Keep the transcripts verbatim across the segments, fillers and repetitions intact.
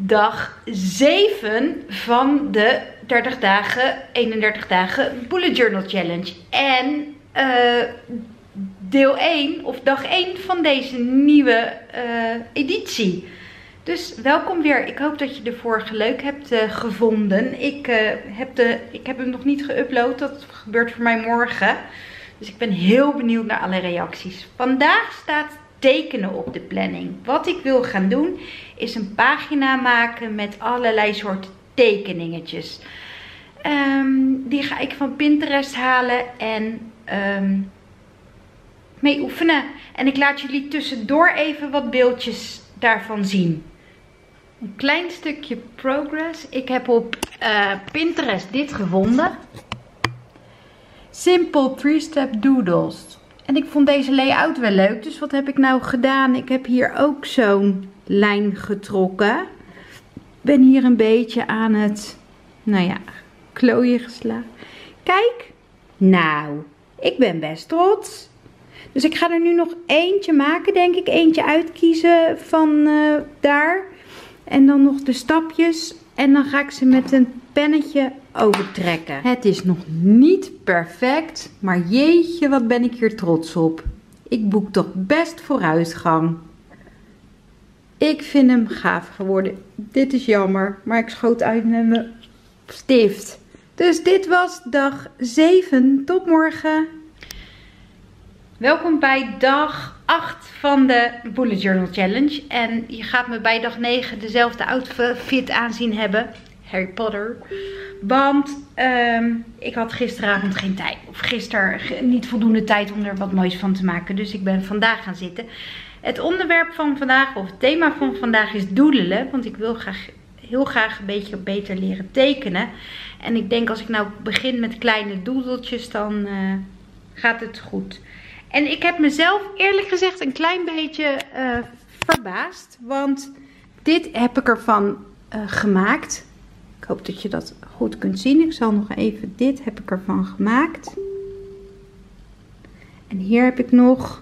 dag zeven van de dertig dagen, eenendertig dagen Bullet Journal Challenge. En uh, deel één of dag één van deze nieuwe uh, editie. Dus welkom weer. Ik hoop dat je de vorige leuk hebt uh, gevonden. Ik, uh, heb de, ik heb hem nog niet geüpload. Dat gebeurt voor mij morgen. Dus ik ben heel benieuwd naar alle reacties. Vandaag staat tekenen op de planning. Wat ik wil gaan doen is een pagina maken met allerlei soorten tekeningetjes. Um, die ga ik van Pinterest halen en um, mee oefenen. En ik laat jullie tussendoor even wat beeldjes daarvan zien. Een klein stukje progress. Ik heb op uh, Pinterest dit gevonden. Simple three-step doodles. En ik vond deze layout wel leuk. Dus wat heb ik nou gedaan? Ik heb hier ook zo'n lijn getrokken. Ben hier een beetje aan het, nou ja, klooien geslagen. Kijk. Nou, ik ben best trots. Dus ik ga er nu nog eentje maken, denk ik. Eentje uitkiezen van uh, daar. En dan nog de stapjes. En dan ga ik ze met een pennetje overtrekken. Het is nog niet perfect. Maar jeetje, wat ben ik hier trots op. Ik boek toch best vooruitgang. Ik vind hem gaaf geworden. Dit is jammer. Maar ik schoot uit met mijn stift. Dus dit was dag zeven. Tot morgen. Welkom bij dag acht van de Bullet Journal Challenge. En je gaat me bij dag negen dezelfde outfit aanzien hebben. Harry Potter. Want um, ik had gisteravond geen tijd. Of gisteren niet voldoende tijd om er wat moois van te maken. Dus ik ben vandaag gaan zitten. Het onderwerp van vandaag, of het thema van vandaag is doodelen. Want ik wil graag, heel graag een beetje beter leren tekenen. En ik denk als ik nou begin met kleine doedeltjes, dan uh, gaat het goed. En ik heb mezelf eerlijk gezegd een klein beetje uh, verbaasd. Want dit heb ik ervan uh, gemaakt. Ik hoop dat je dat goed kunt zien. Ik zal nog even, dit heb ik ervan gemaakt. En hier heb ik nog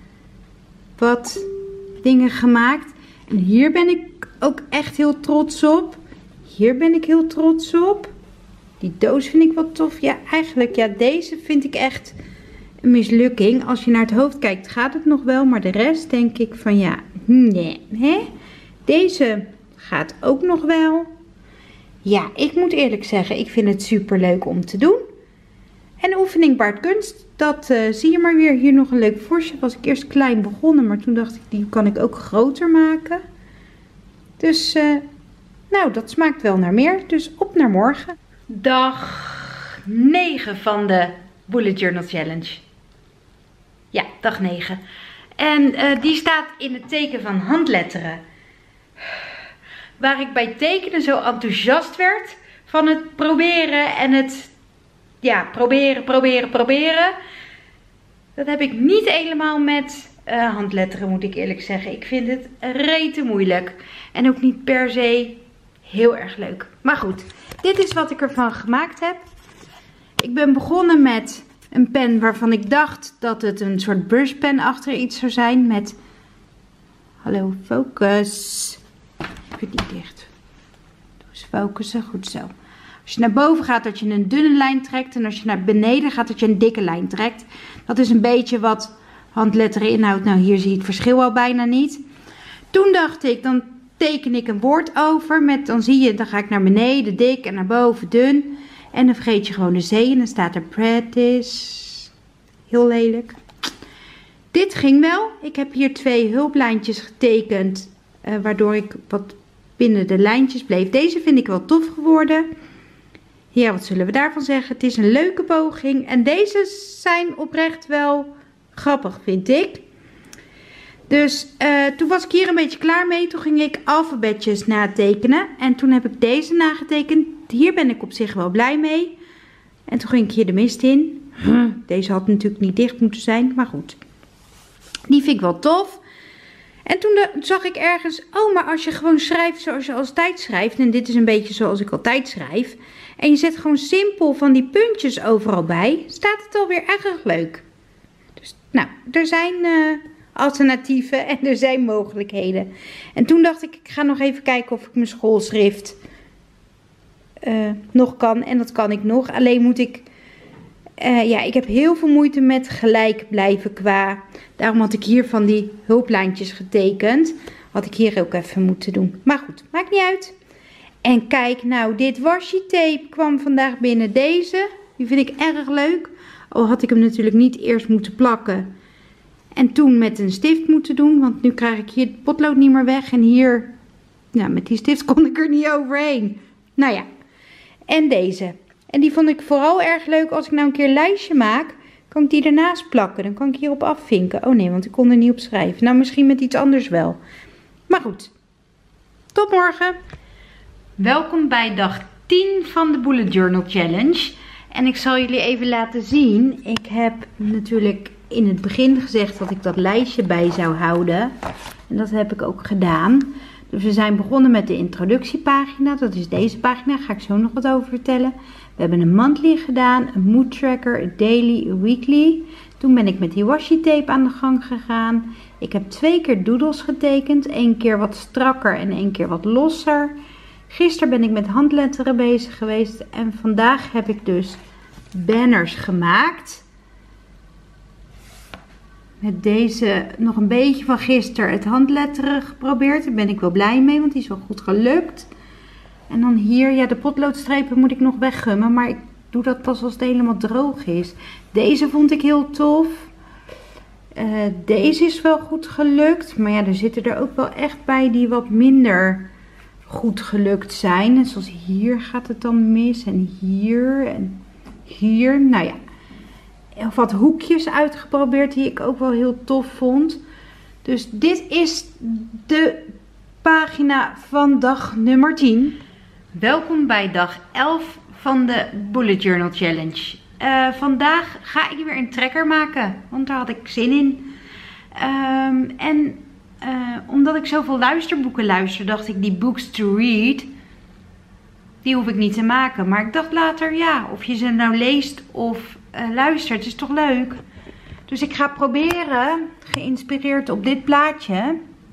wat dingen gemaakt. En hier ben ik ook echt heel trots op. Hier ben ik heel trots op. Die doos vind ik wel tof. Ja, eigenlijk, ja, deze vind ik echt een mislukking. Als je naar het hoofd kijkt gaat het nog wel. Maar de rest denk ik van ja, nee. Hè? Deze gaat ook nog wel. Ja, ik moet eerlijk zeggen, ik vind het super leuk om te doen. En de oefening baart kunst, dat uh, zie je maar weer. Hier nog een leuk vosje. Was ik eerst klein begonnen, maar toen dacht ik, die kan ik ook groter maken. Dus, uh, nou, dat smaakt wel naar meer. Dus op naar morgen. Dag negen van de Bullet Journal Challenge. Ja, dag negen. En uh, die staat in het teken van handletteren. Waar ik bij tekenen zo enthousiast werd van het proberen en het, ja, proberen, proberen, proberen. Dat heb ik niet helemaal met uh, handletteren, moet ik eerlijk zeggen. Ik vind het rete moeilijk. En ook niet per se heel erg leuk. Maar goed, dit is wat ik ervan gemaakt heb. Ik ben begonnen met een pen waarvan ik dacht dat het een soort brushpen achter iets zou zijn. Met, hallo, focus. Ik heb het niet dicht. Doe eens focussen. Goed zo. Als je naar boven gaat dat je een dunne lijn trekt. En als je naar beneden gaat dat je een dikke lijn trekt. Dat is een beetje wat handletteren inhoudt. Nou, hier zie je het verschil al bijna niet. Toen dacht ik, dan teken ik een woord over. Met, dan zie je, dan ga ik naar beneden dik en naar boven dun. En dan vergeet je gewoon de C. En dan staat er practice. Heel lelijk. Dit ging wel. Ik heb hier twee hulplijntjes getekend. Uh, waardoor ik wat binnen de lijntjes bleef. Deze vind ik wel tof geworden. Ja, wat zullen we daarvan zeggen? Het is een leuke poging. En deze zijn oprecht wel grappig, vind ik. Dus uh, toen was ik hier een beetje klaar mee. Toen ging ik alfabetjes natekenen. En toen heb ik deze nagetekend. Hier ben ik op zich wel blij mee. En toen ging ik hier de mist in. Deze had natuurlijk niet dicht moeten zijn. Maar goed. Die vind ik wel tof. En toen de, zag ik ergens, oh, maar als je gewoon schrijft zoals je altijd schrijft. En dit is een beetje zoals ik altijd schrijf. En je zet gewoon simpel van die puntjes overal bij. Staat het alweer erg leuk. Dus nou, er zijn uh, alternatieven en er zijn mogelijkheden. En toen dacht ik, ik ga nog even kijken of ik mijn schoolschrift uh, nog kan. En dat kan ik nog. Alleen moet ik, uh, ja, ik heb heel veel moeite met gelijk blijven qua. Daarom had ik hier van die hulplijntjes getekend. Had ik hier ook even moeten doen. Maar goed, maakt niet uit. En kijk nou, dit washi tape kwam vandaag binnen. Deze, die vind ik erg leuk. Al had ik hem natuurlijk niet eerst moeten plakken. En toen met een stift moeten doen. Want nu krijg ik hier het potlood niet meer weg. En hier, nou met die stift kon ik er niet overheen. Nou ja. En deze. En die vond ik vooral erg leuk als ik nou een keer een lijstje maak. Kan ik die ernaast plakken. Dan kan ik hierop afvinken. Oh nee, want ik kon er niet op schrijven. Nou, misschien met iets anders wel. Maar goed. Tot morgen. Welkom bij dag tien van de Bullet Journal Challenge. En ik zal jullie even laten zien. Ik heb natuurlijk in het begin gezegd dat ik dat lijstje bij zou houden. En dat heb ik ook gedaan. Dus we zijn begonnen met de introductiepagina. Dat is deze pagina. Daar ga ik zo nog wat over vertellen. We hebben een monthly gedaan, een mood tracker, een daily, een weekly. Toen ben ik met die washi tape aan de gang gegaan. Ik heb twee keer doodles getekend. Eén keer wat strakker en één keer wat losser. Gisteren ben ik met handletteren bezig geweest. En vandaag heb ik dus banners gemaakt. Met deze nog een beetje van gisteren het handletteren geprobeerd. Daar ben ik wel blij mee, want die is wel goed gelukt. En dan hier, ja, de potloodstrepen moet ik nog weggummen. Maar ik doe dat pas als het helemaal droog is. Deze vond ik heel tof. Uh, deze is wel goed gelukt. Maar ja, er zitten er ook wel echt bij die wat minder goed gelukt zijn. En zoals hier gaat het dan mis. En hier en hier. Nou ja. Of wat hoekjes uitgeprobeerd die ik ook wel heel tof vond. Dus dit is de pagina van dag nummer tien. Welkom bij dag elf van de Bullet Journal Challenge. Uh, vandaag ga ik weer een tracker maken, want daar had ik zin in. Um, en uh, omdat ik zoveel luisterboeken luister, dacht ik die books to read, die hoef ik niet te maken. Maar ik dacht later, ja, of je ze nou leest of uh, luistert, is toch leuk. Dus ik ga proberen, geïnspireerd op dit plaatje,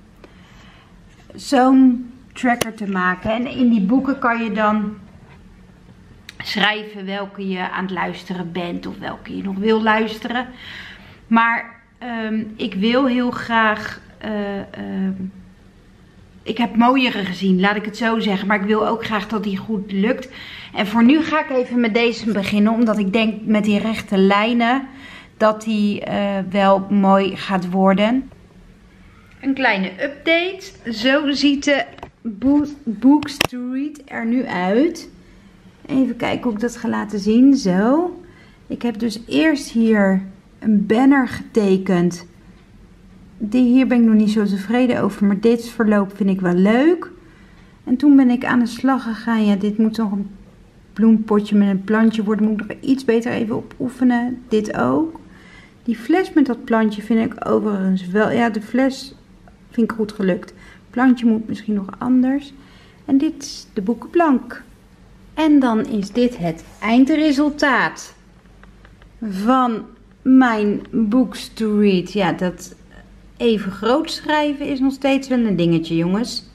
zo'n tracker te maken. En in die boeken kan je dan schrijven welke je aan het luisteren bent of welke je nog wil luisteren. Maar um, ik wil heel graag, uh, uh, ik heb mooiere gezien, laat ik het zo zeggen. Maar ik wil ook graag dat die goed lukt. En voor nu ga ik even met deze beginnen, omdat ik denk met die rechte lijnen dat die uh, wel mooi gaat worden. Een kleine update. Zo ziet de Books to Read er nu uit. Even kijken hoe ik dat ga laten zien. Zo. Ik heb dus eerst hier een banner getekend. Die hier ben ik nog niet zo tevreden over. Maar dit verloop vind ik wel leuk. En toen ben ik aan de slag gegaan. Ja, dit moet nog een bloempotje met een plantje worden. Moet ik nog iets beter even op oefenen. Dit ook. Die fles met dat plantje vind ik overigens wel. Ja, de fles vind ik goed gelukt. Het plantje moet misschien nog anders. En dit is de boekenplank. En dan is dit het eindresultaat van mijn books to read. Ja, dat even groot schrijven is nog steeds wel een dingetje, jongens.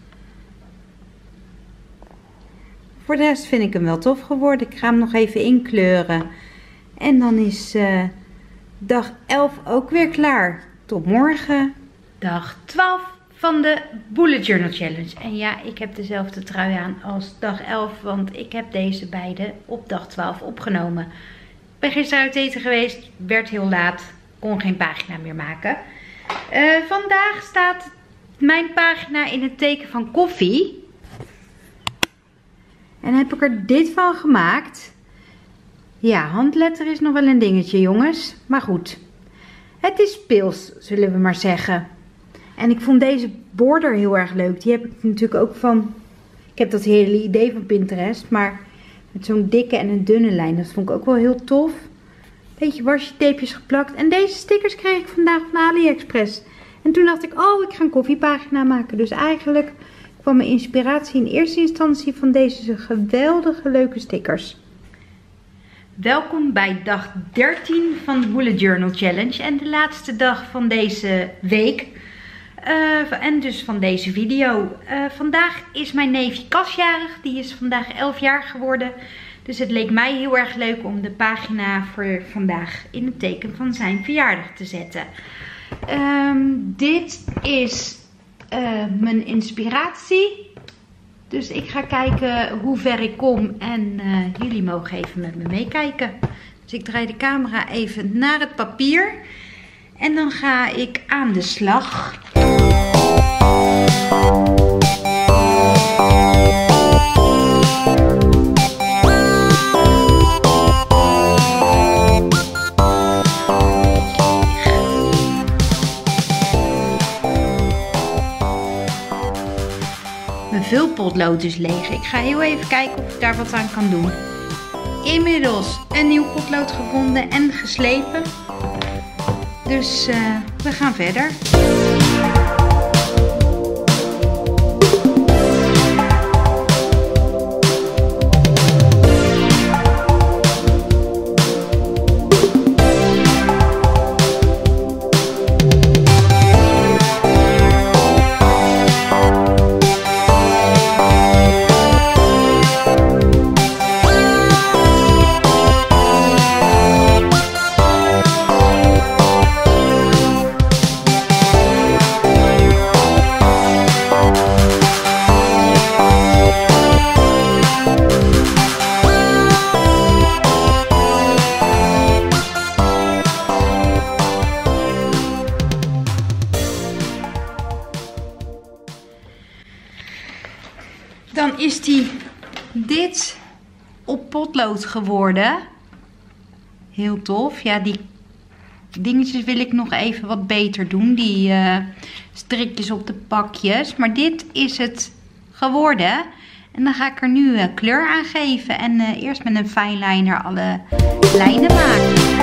Voor de rest vind ik hem wel tof geworden. Ik ga hem nog even inkleuren. En dan is uh, dag elf ook weer klaar. Tot morgen. Dag twaalf van de Bullet Journal Challenge. En ja, ik heb dezelfde trui aan als dag elf. Want ik heb deze beide op dag twaalf opgenomen. Ik ben gisteren uit eten geweest. Werd heel laat. Kon geen pagina meer maken. Uh, vandaag staat mijn pagina in het teken van koffie. En heb ik er dit van gemaakt. Ja, handletter is nog wel een dingetje, jongens. Maar goed. Het is speels, zullen we maar zeggen. En ik vond deze border heel erg leuk. Die heb ik natuurlijk ook van... Ik heb dat hele idee van Pinterest. Maar met zo'n dikke en een dunne lijn. Dat vond ik ook wel heel tof. Beetje washi tapejes geplakt. En deze stickers kreeg ik vandaag van AliExpress. En toen dacht ik, oh, ik ga een koffiepagina maken. Dus eigenlijk kwam mijn inspiratie in eerste instantie van deze geweldige leuke stickers. Welkom bij dag dertien van de Bullet Journal Challenge en de laatste dag van deze week uh, en dus van deze video. Uh, vandaag is mijn neefje Cas jarig, die is vandaag elf jaar geworden. Dus het leek mij heel erg leuk om de pagina voor vandaag in het teken van zijn verjaardag te zetten. Um, dit is uh, mijn inspiratie. Dus ik ga kijken hoe ver ik kom en uh, jullie mogen even met me meekijken. Dus ik draai de camera even naar het papier en dan ga ik aan de slag. Mijn vulpotlood is leeg. Ik ga heel even kijken of ik daar wat aan kan doen. Inmiddels een nieuw potlood gevonden en geslepen. Dus uh, we gaan verder. Dan is die dit op potlood geworden. Heel tof. Ja, die dingetjes wil ik nog even wat beter doen. Die uh, strikjes op de pakjes. Maar dit is het geworden. En dan ga ik er nu uh, kleur aan geven. En uh, eerst met een fineliner alle lijnen maken.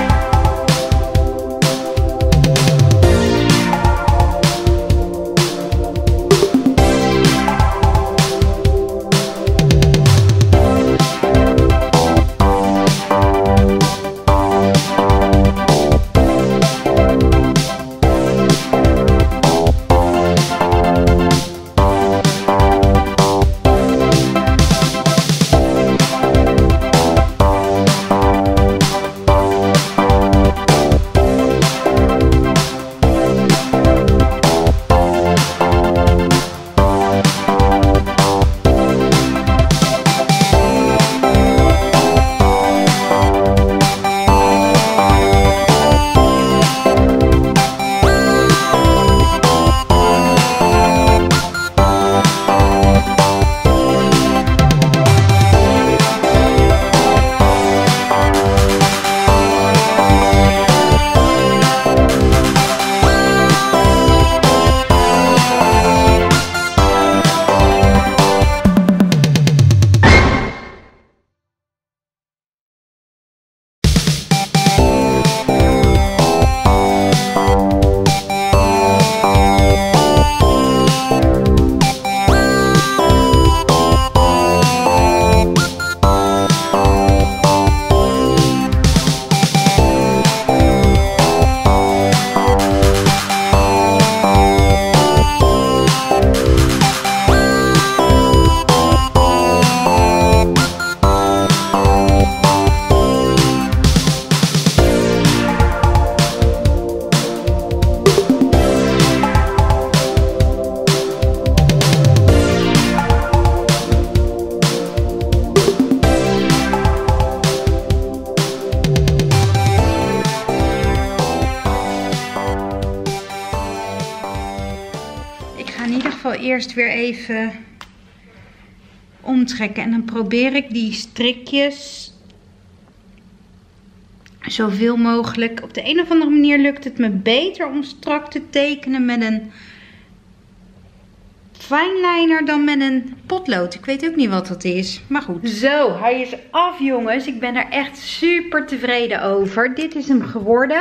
Eerst weer even omtrekken en dan probeer ik die strikjes zoveel mogelijk. Op de een of andere manier lukt het me beter om strak te tekenen met een fineliner dan met een potlood. Ik weet ook niet wat dat is, maar goed. Zo, hij is af jongens. Ik ben er echt super tevreden over. Dit is hem geworden.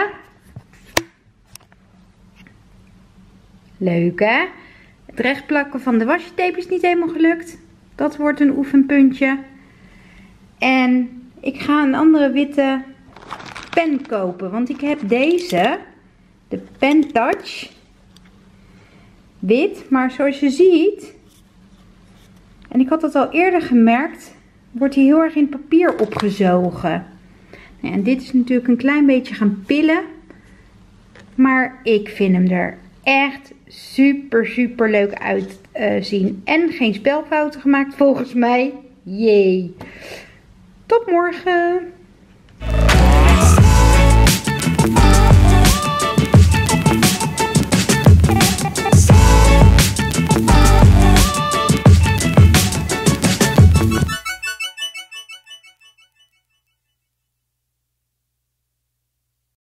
Leuk hè? Het rechtplakken van de washi tape is niet helemaal gelukt. Dat wordt een oefenpuntje. En Ik ga een andere witte pen kopen. Want ik heb deze. De Pen Touch. Wit. Maar zoals je ziet. En ik had dat al eerder gemerkt. Wordt hij heel erg in het papier opgezogen. Nou, en dit is natuurlijk een klein beetje gaan pillen. Maar ik vind hem er echt super super leuk uitzien. Uh, en geen spelfouten gemaakt volgens mij. Jee. Tot morgen.